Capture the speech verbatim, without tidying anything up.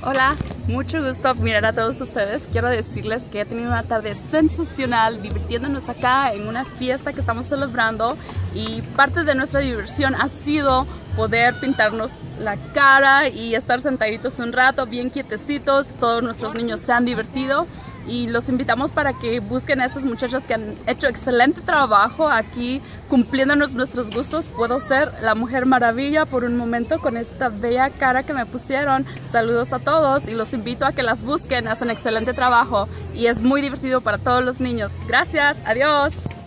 Hola, mucho gusto mirar a todos ustedes. Quiero decirles que he tenido una tarde sensacional divirtiéndonos acá en una fiesta que estamos celebrando, y parte de nuestra diversión ha sido poder pintarnos la cara y estar sentaditos un rato bien quietecitos. Todos nuestros niños se han divertido y los invitamos para que busquen a estas muchachas que han hecho excelente trabajo aquí cumpliéndonos nuestros gustos. Puedo ser la Mujer Maravilla por un momento con esta bella cara que me pusieron. Saludos a todos y los invito a que las busquen, hacen excelente trabajo y es muy divertido para todos los niños. Gracias, adiós.